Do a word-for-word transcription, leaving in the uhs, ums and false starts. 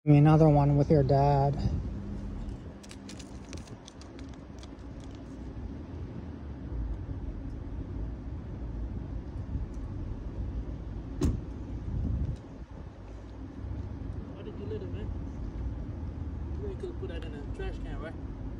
Me another one with your dad. Why did you let it, man? You really could have put that in a trash can, right?